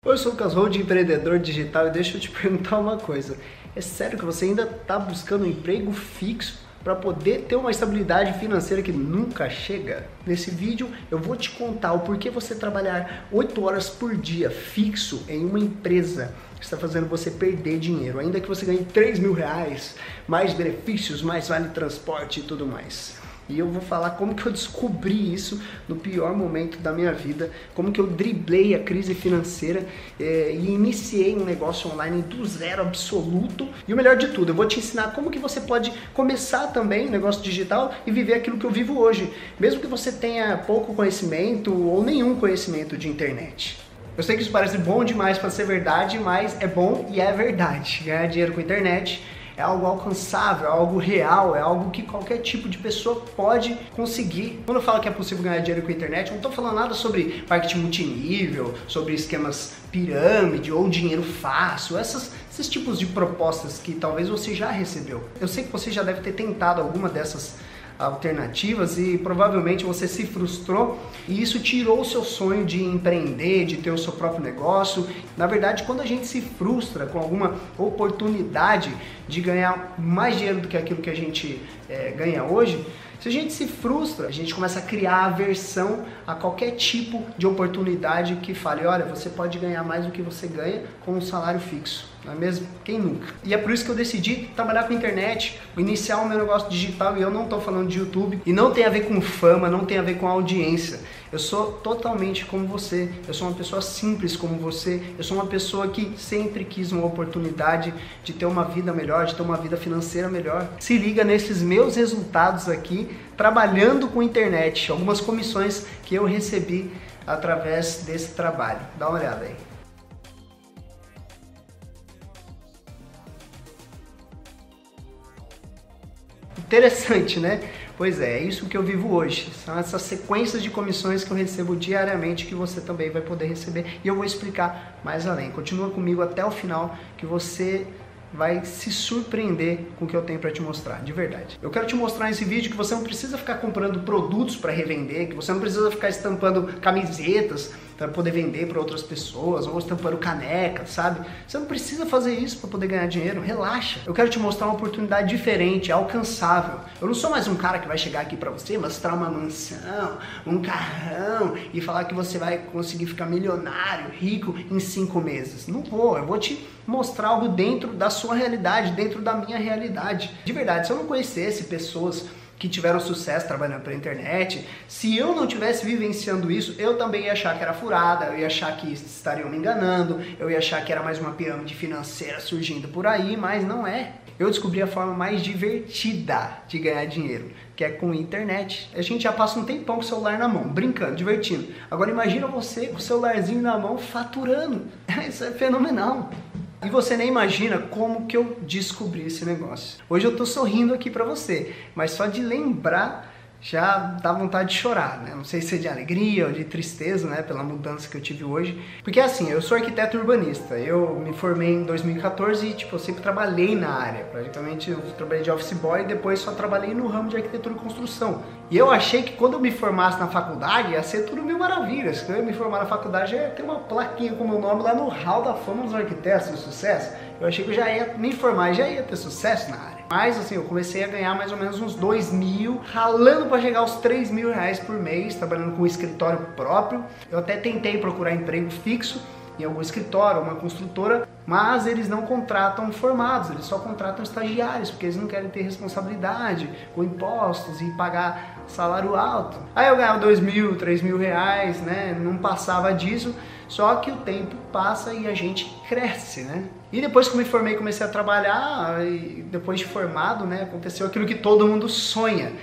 Oi, eu sou o Lucas Hold, empreendedor digital, e deixa eu te perguntar uma coisa. É sério que você ainda está buscando um emprego fixo para poder ter uma estabilidade financeira que nunca chega? Nesse vídeo eu vou te contar o porquê você trabalhar 8 horas por dia fixo em uma empresa está fazendo você perder dinheiro, ainda que você ganhe 3 mil reais, mais benefícios, mais vale transporte e tudo mais. E eu vou falar como que eu descobri isso no pior momento da minha vida, como que eu driblei a crise financeira e iniciei um negócio online do zero absoluto. E o melhor de tudo, eu vou te ensinar como que você pode começar também um negócio digital e viver aquilo que eu vivo hoje, mesmo que você tenha pouco conhecimento ou nenhum conhecimento de internet. Eu sei que isso parece bom demais para ser verdade, mas é bom e é verdade. Ganhar dinheiro com internet é algo alcançável, é algo real, é algo que qualquer tipo de pessoa pode conseguir. Quando eu falo que é possível ganhar dinheiro com a internet, eu não estou falando nada sobre marketing multinível, sobre esquemas pirâmide ou dinheiro fácil, esses tipos de propostas que talvez você já recebeu. Eu sei que você já deve ter tentado alguma dessas alternativas e provavelmente você se frustrou e isso tirou o seu sonho de empreender, de ter o seu próprio negócio. Na verdade, quando a gente se frustra com alguma oportunidade de ganhar mais dinheiro do que aquilo que a gente ganha hoje, se a gente se frustra, a gente começa a criar aversão a qualquer tipo de oportunidade que fale, olha, você pode ganhar mais do que você ganha com um salário fixo, não é mesmo? Quem nunca? E é por isso que eu decidi trabalhar com internet, iniciar o meu negócio digital, e eu não estou falando de YouTube, e não tem a ver com fama, não tem a ver com audiência. Eu sou totalmente como você, eu sou uma pessoa simples como você, eu sou uma pessoa que sempre quis uma oportunidade de ter uma vida melhor, de ter uma vida financeira melhor. Se liga nesses meus resultados aqui, trabalhando com internet, algumas comissões que eu recebi através desse trabalho. Dá uma olhada aí. Interessante, né? Pois é isso que eu vivo hoje. São essas sequências de comissões que eu recebo diariamente que você também vai poder receber e eu vou explicar mais além. Continua comigo até o final que você vai se surpreender com o que eu tenho para te mostrar, de verdade. Eu quero te mostrar nesse vídeo que você não precisa ficar comprando produtos para revender, que você não precisa ficar estampando camisetas para poder vender para outras pessoas, ou estampando caneca, sabe? Você não precisa fazer isso para poder ganhar dinheiro, relaxa. Eu quero te mostrar uma oportunidade diferente, alcançável. Eu não sou mais um cara que vai chegar aqui para você, mostrar uma mansão, um carrão e falar que você vai conseguir ficar milionário, rico em 5 meses. Não vou, eu vou te mostrar algo dentro da sua realidade, dentro da minha realidade. De verdade, se eu não conhecesse pessoas que tiveram sucesso trabalhando pela internet, se eu não tivesse vivenciando isso, eu também ia achar que era furada, eu ia achar que estariam me enganando, eu ia achar que era mais uma pirâmide financeira surgindo por aí, mas não é. Eu descobri a forma mais divertida de ganhar dinheiro, que é com internet. A gente já passa um tempão com o celular na mão, brincando, divertindo. Agora imagina você com o celularzinho na mão faturando. Isso é fenomenal. E você nem imagina como que eu descobri esse negócio. Hoje eu tô sorrindo aqui pra você, mas só de lembrar já dá vontade de chorar, né? Não sei se é de alegria ou de tristeza, né? Pela mudança que eu tive hoje. Porque assim, eu sou arquiteto urbanista. Eu me formei em 2014 e, tipo, eu sempre trabalhei na área. Praticamente eu trabalhei de office boy e depois só trabalhei no ramo de arquitetura e construção. E eu achei que quando eu me formasse na faculdade ia ser tudo mil maravilhas. Quando eu me formar na faculdade já ia ter uma plaquinha com o meu nome lá no Hall da Fama dos Arquitetos de Sucesso. Eu achei que eu já ia me formar e já ia ter sucesso na área. Mas assim, eu comecei a ganhar mais ou menos uns 2 mil, ralando para chegar aos 3 mil reais por mês, trabalhando com um escritório próprio. Eu até tentei procurar emprego fixo em algum escritório, uma construtora, mas eles não contratam formados, eles só contratam estagiários, porque eles não querem ter responsabilidade com impostos e pagar salário alto. Aí eu ganhava 2 mil, 3 mil reais, né? Não passava disso, só que o tempo passa e a gente cresce, né? E depois que eu me formei, comecei a trabalhar, e depois de formado, né, aconteceu aquilo que todo mundo sonha.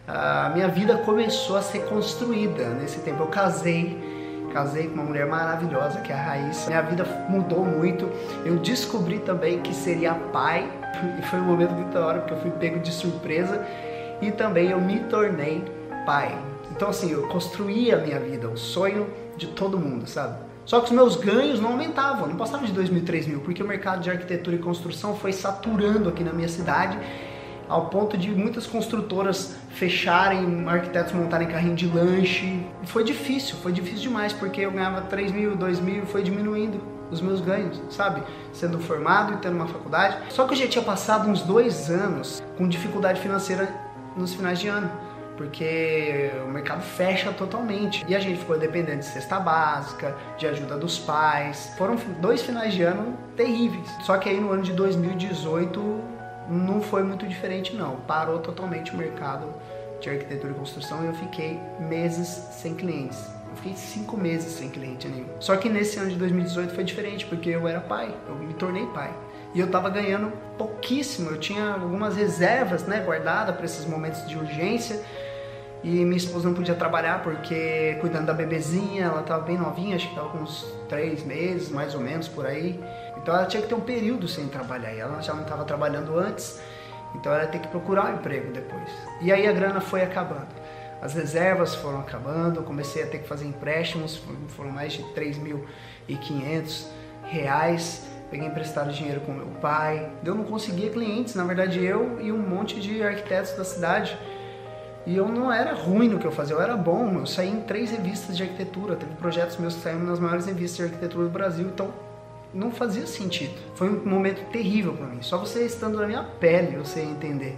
A minha vida começou a ser construída. Nesse tempo eu casei com uma mulher maravilhosa, que é a Raíssa. Minha vida mudou muito. Eu descobri também que seria pai, e foi um momento muito da hora, porque eu fui pego de surpresa, e também eu me tornei pai. Então assim, eu construí a minha vida, o sonho de todo mundo, sabe? Só que os meus ganhos não aumentavam, não passavam de 2 mil, 3 mil, porque o mercado de arquitetura e construção foi saturando aqui na minha cidade ao ponto de muitas construtoras fecharem, arquitetos montarem carrinho de lanche. E foi difícil demais, porque eu ganhava 3 mil, 2 mil e foi diminuindo os meus ganhos, sabe? Sendo formado e tendo uma faculdade. Só que eu já tinha passado uns 2 anos com dificuldade financeira nos finais de ano, porque o mercado fecha totalmente. E a gente ficou dependendo de cesta básica, de ajuda dos pais. Foram 2 finais de ano terríveis. Só que aí no ano de 2018 não foi muito diferente não. Parou totalmente o mercado de arquitetura e construção e eu fiquei meses sem clientes. Eu fiquei 5 meses sem cliente nenhum. Só que nesse ano de 2018 foi diferente, porque eu era pai, eu me tornei pai. E eu tava ganhando pouquíssimo, eu tinha algumas reservas, né, guardadas para esses momentos de urgência. E minha esposa não podia trabalhar porque cuidando da bebezinha, ela tava bem novinha, acho que tava com uns 3 meses, mais ou menos, por aí. Então ela tinha que ter um período sem trabalhar, e ela já não estava trabalhando antes, então ela ia ter que procurar um emprego depois. E aí a grana foi acabando. As reservas foram acabando, eu comecei a ter que fazer empréstimos, foram mais de R$3.500. Peguei emprestado dinheiro com meu pai. Eu não conseguia clientes, na verdade eu e um monte de arquitetos da cidade. E eu não era ruim no que eu fazia, eu era bom. Eu saí em 3 revistas de arquitetura, teve projetos meus que saíram nas maiores revistas de arquitetura do Brasil, então não fazia sentido. Foi um momento terrível para mim, só você estando na minha pele você ia entender.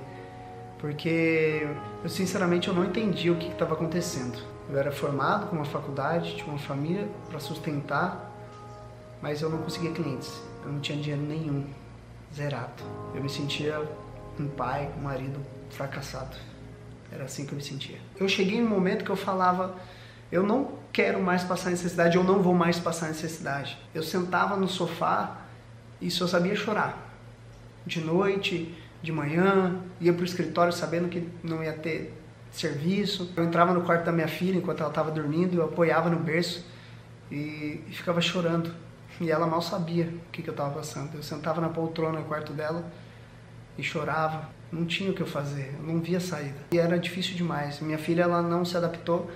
Porque eu sinceramente eu não entendi o que estava acontecendo. Eu era formado com uma faculdade, tinha uma família para sustentar, mas eu não conseguia clientes, eu não tinha dinheiro nenhum, zerado. Eu me sentia um pai, um marido fracassado, era assim que eu me sentia. Eu cheguei em um momento que eu falava, eu não quero mais passar necessidade, eu não vou mais passar necessidade. Eu sentava no sofá e só sabia chorar, de noite, de manhã, ia pro escritório sabendo que não ia ter serviço. Eu entrava no quarto da minha filha enquanto ela estava dormindo, eu apoiava no berço e ficava chorando. E ela mal sabia o que eu estava passando. Eu sentava na poltrona no quarto dela e chorava. Não tinha o que eu fazer, eu não via saída. E era difícil demais. Minha filha ela não se adaptou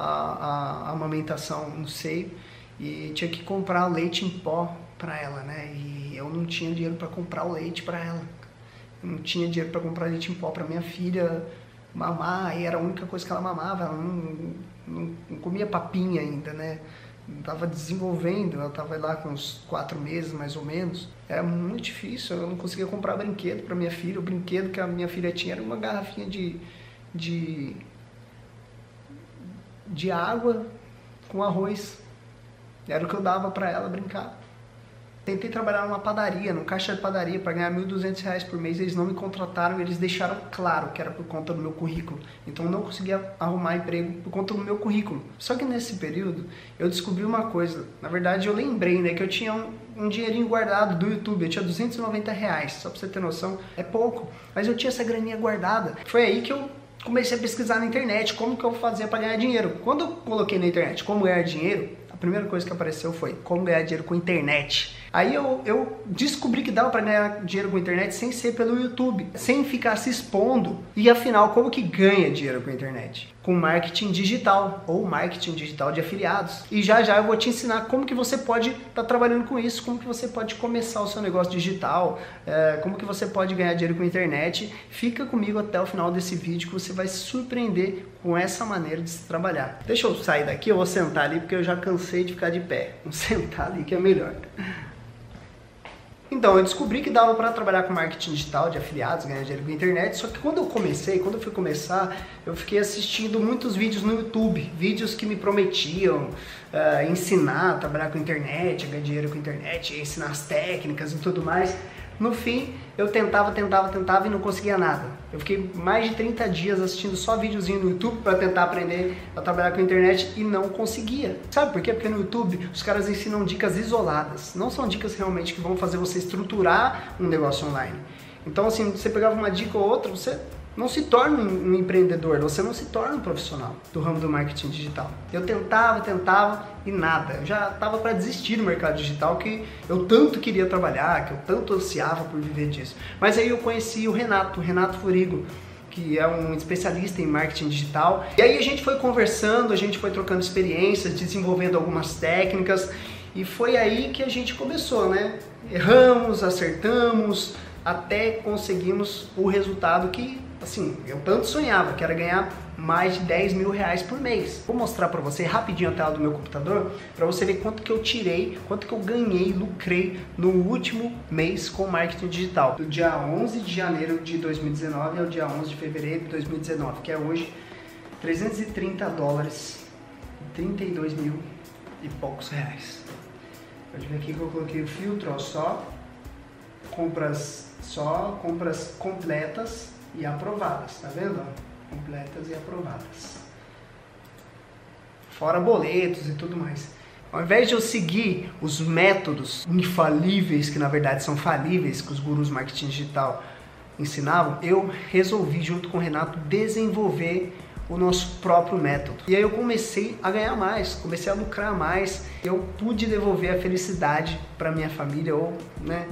à amamentação no seio e tinha que comprar leite em pó para ela, né? E eu não tinha dinheiro para comprar o leite para ela. Eu não tinha dinheiro para comprar leite em pó para minha filha mamar, e era a única coisa que ela mamava. Ela não comia papinha ainda, né? Estava desenvolvendo, ela estava lá com uns 4 meses mais ou menos. Era muito difícil, eu não conseguia comprar brinquedo para minha filha. O brinquedo que a minha filha tinha era uma garrafinha de água com arroz. Era o que eu dava para ela brincar. Tentei trabalhar numa padaria, num caixa de padaria, para ganhar R$1.200 por mês. Eles não me contrataram, eles deixaram claro que era por conta do meu currículo. Então eu não conseguia arrumar emprego por conta do meu currículo. Só que nesse período eu descobri uma coisa. Na verdade eu lembrei, né, que eu tinha um dinheirinho guardado do YouTube. Eu tinha R$290, só para você ter noção. É pouco, mas eu tinha essa graninha guardada. Foi aí que eu comecei a pesquisar na internet como que eu fazia para ganhar dinheiro. Quando eu coloquei na internet como ganhar dinheiro, a primeira coisa que apareceu foi como ganhar dinheiro com internet. Aí eu descobri que dava para ganhar dinheiro com internet sem ser pelo YouTube, sem ficar se expondo. E afinal, como que ganha dinheiro com internet? Com marketing digital, ou marketing digital de afiliados. E já já eu vou te ensinar como que você pode estar trabalhando com isso, como que você pode começar o seu negócio digital, como que você pode ganhar dinheiro com internet. Fica comigo até o final desse vídeo que você vai se surpreender com essa maneira de se trabalhar. Deixa eu sair daqui, eu vou sentar ali porque eu já cansei de ficar de pé. Vou sentar ali que é melhor. Então, eu descobri que dava para trabalhar com marketing digital de afiliados, ganhar dinheiro com internet, só que quando eu fui começar, eu fiquei assistindo muitos vídeos no YouTube, vídeos que me prometiam ensinar a trabalhar com internet, ganhar dinheiro com internet, ensinar as técnicas e tudo mais. No fim, eu tentava e não conseguia nada. Eu fiquei mais de 30 dias assistindo só videozinho no YouTube para tentar aprender a trabalhar com a internet e não conseguia. Sabe por quê? Porque no YouTube os caras ensinam dicas isoladas. Não são dicas realmente que vão fazer você estruturar um negócio online. Então assim, você pegava uma dica ou outra, você não se torna um empreendedor, você não se torna um profissional do ramo do marketing digital. Eu tentava e nada. Eu já estava para desistir do mercado digital, que eu tanto queria trabalhar, que eu tanto ansiava por viver disso. Mas aí eu conheci o Renato Furigo, que é um especialista em marketing digital. E aí a gente foi conversando, a gente foi trocando experiências, desenvolvendo algumas técnicas. E foi aí que a gente começou, né? Erramos, acertamos, até conseguimos o resultado que, assim, eu tanto sonhava, que era ganhar mais de 10 mil reais por mês. Vou mostrar para você rapidinho a tela do meu computador, para você ver quanto que eu tirei, quanto que eu ganhei, lucrei no último mês com marketing digital. Do dia 11 de janeiro de 2019 ao dia 11 de fevereiro de 2019, que é hoje, 330 dólares, 32 mil e poucos reais. Pode ver aqui que eu coloquei o filtro, ó, só compras completas e aprovadas, tá vendo? Completas e aprovadas. Fora boletos e tudo mais. Ao invés de eu seguir os métodos infalíveis, que na verdade são falíveis, que os gurus marketing digital ensinavam, eu resolvi, junto com o Renato, desenvolver o nosso próprio método. E aí eu comecei a ganhar mais, comecei a lucrar mais. Eu pude devolver a felicidade para minha família, ou, né,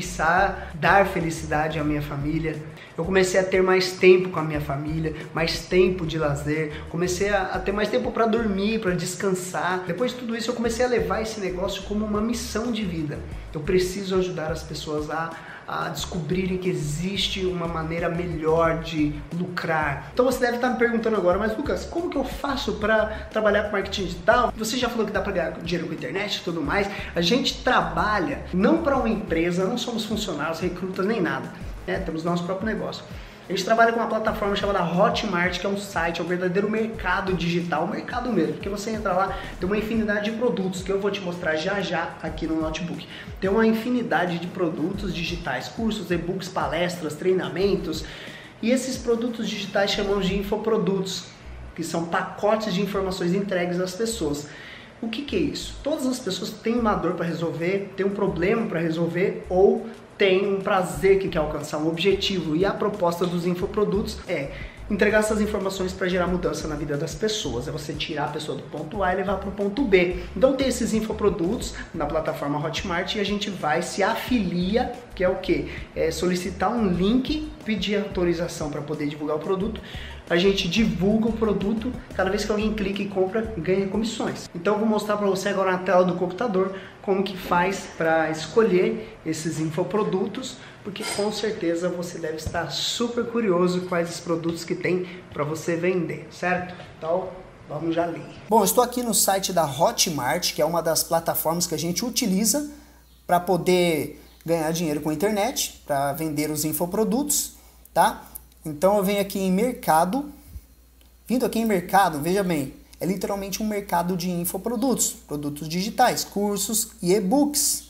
quiçá dar felicidade à minha família. Eu comecei a ter mais tempo com a minha família, mais tempo de lazer, comecei a ter mais tempo para dormir, para descansar. Depois de tudo isso, eu comecei a levar esse negócio como uma missão de vida. Eu preciso ajudar as pessoas a descobrirem que existe uma maneira melhor de lucrar. Então você deve estar me perguntando agora, mas Lucas, como que eu faço para trabalhar com marketing digital? Você já falou que dá para ganhar dinheiro com internet e tudo mais. A gente trabalha não para uma empresa, não somos funcionários, recrutas nem nada. Temos nosso próprio negócio. A gente trabalha com uma plataforma chamada Hotmart, que é um site, é um verdadeiro mercado digital, um mercado mesmo, porque você entra lá, tem uma infinidade de produtos, que eu vou te mostrar já já aqui no notebook. Tem uma infinidade de produtos digitais, cursos, e-books, palestras, treinamentos, e esses produtos digitais chamamos de infoprodutos, que são pacotes de informações entregues às pessoas. O que é isso? Todas as pessoas têm uma dor para resolver, têm um problema para resolver, ou tem um prazer que quer alcançar, um objetivo, e a proposta dos infoprodutos é entregar essas informações para gerar mudança na vida das pessoas, é você tirar a pessoa do ponto A e levar para o ponto B. Então tem esses infoprodutos na plataforma Hotmart e a gente vai, se afilia, que é o quê? É solicitar um link, pedir autorização para poder divulgar o produto, a gente divulga o produto, cada vez que alguém clica e compra, ganha comissões. Então eu vou mostrar para você agora na tela do computador como que faz para escolher esses infoprodutos, porque com certeza você deve estar super curioso quais os produtos que tem para você vender, certo? Então vamos já ler. Bom, eu estou aqui no site da Hotmart, que é uma das plataformas que a gente utiliza para poder ganhar dinheiro com a internet, para vender os infoprodutos, tá? Então eu venho aqui em mercado, vindo aqui em mercado, veja bem, é literalmente um mercado de infoprodutos, produtos digitais, cursos e e-books.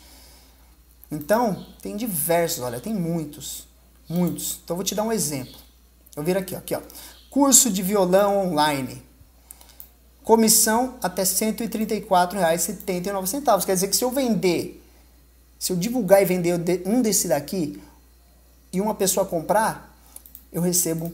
Então tem diversos, olha, tem muitos. Então eu vou te dar um exemplo. Eu viro aqui, ó, curso de violão online, comissão até R$ 134,79. Quer dizer que se eu divulgar e vender um desse daqui e uma pessoa comprar, eu recebo R$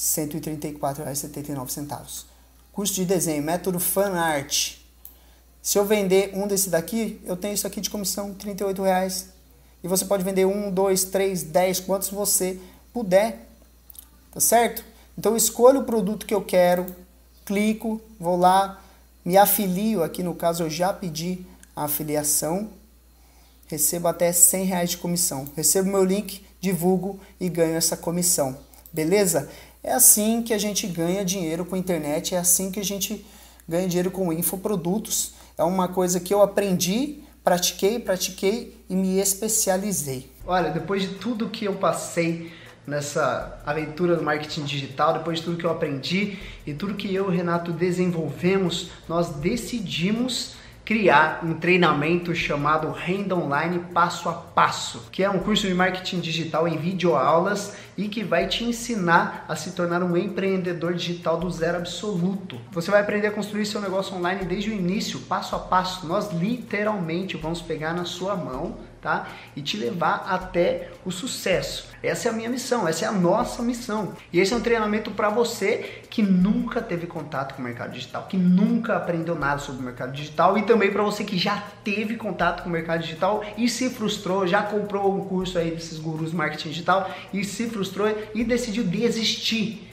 134,79. Curso de desenho, método FanArt. Se eu vender um desse daqui, eu tenho isso aqui de comissão, R$ 38. E você pode vender 1, 2, 3, 10, quantos você puder. Tá certo? Então eu escolho o produto que eu quero, clico, vou lá, me afilio. Aqui no caso eu já pedi a afiliação. Recebo até R$ 100 de comissão. Recebo meu link, divulgo e ganho essa comissão. Beleza? É assim que a gente ganha dinheiro com a internet, é assim que a gente ganha dinheiro com infoprodutos. É uma coisa que eu aprendi, pratiquei e me especializei. Olha, depois de tudo que eu passei nessa aventura do marketing digital, depois de tudo que eu aprendi e tudo que eu e o Renato desenvolvemos, nós decidimos criar um treinamento chamado Renda Online Passo a Passo, que é um curso de marketing digital em videoaulas e que vai te ensinar a se tornar um empreendedor digital do zero absoluto. Você vai aprender a construir seu negócio online desde o início, passo a passo. Nós literalmente vamos pegar na sua mão, tá? E te levar até o sucesso. Essa é a minha missão, essa é a nossa missão. E esse é um treinamento para você que nunca teve contato com o mercado digital, que nunca aprendeu nada sobre o mercado digital, e também para você que já teve contato com o mercado digital e se frustrou, já comprou um curso aí desses gurus marketing digital e se frustrou e decidiu desistir.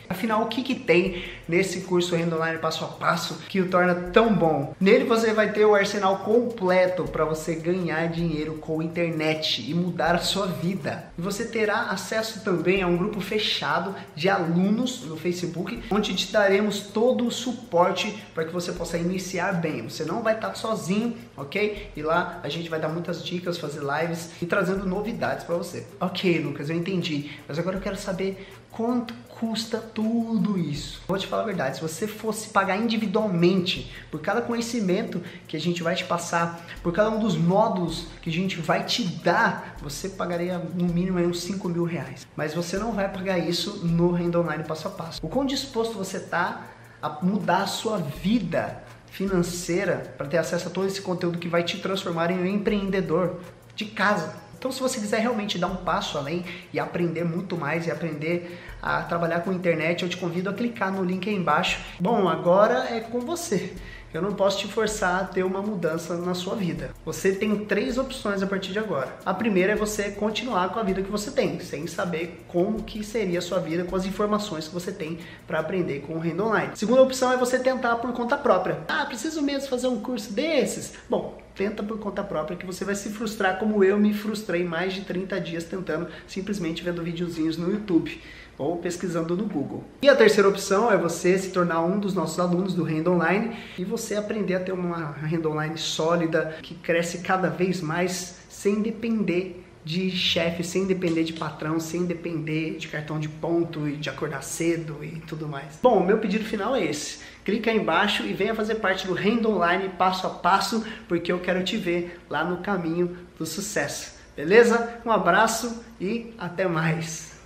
Afinal, o que tem nesse curso Renda Online Passo a Passo que o torna tão bom? Nele você vai ter o arsenal completo para você ganhar dinheiro com a internet e mudar a sua vida. E você terá acesso também a um grupo fechado de alunos no Facebook, onde te daremos todo o suporte para que você possa iniciar bem. Você não vai estar sozinho, ok? E lá a gente vai dar muitas dicas, fazer lives e trazendo novidades para você. Ok, Lucas, eu entendi, mas agora eu quero saber quanto custa tudo isso. Vou te falar a verdade, se você fosse pagar individualmente por cada conhecimento que a gente vai te passar, por cada um dos módulos que a gente vai te dar, você pagaria no mínimo uns 5 mil reais. Mas você não vai pagar isso no Renda Online Passo a Passo. O quão disposto você está a mudar a sua vida financeira para ter acesso a todo esse conteúdo que vai te transformar em um empreendedor de casa. Então, se você quiser realmente dar um passo além e aprender muito mais e aprender a trabalhar com internet, eu te convido a clicar no link aí embaixo. Bom, agora é com você. Eu não posso te forçar a ter uma mudança na sua vida. Você tem 3 opções a partir de agora. A primeira é você continuar com a vida que você tem, sem saber como que seria a sua vida com as informações que você tem para aprender com o Renda Online. Segunda opção é você tentar por conta própria. Ah, preciso mesmo fazer um curso desses? Bom, tenta por conta própria que você vai se frustrar como eu me frustrei mais de 30 dias tentando, simplesmente vendo videozinhos no YouTube ou pesquisando no Google. E a terceira opção é você se tornar um dos nossos alunos do Renda Online e você aprender a ter uma renda online sólida, que cresce cada vez mais sem depender de chefe, sem depender de patrão, sem depender de cartão de ponto e de acordar cedo e tudo mais. Bom, o meu pedido final é esse. Clica aí embaixo e venha fazer parte do Renda Online Passo a Passo, porque eu quero te ver lá no caminho do sucesso. Beleza? Um abraço e até mais!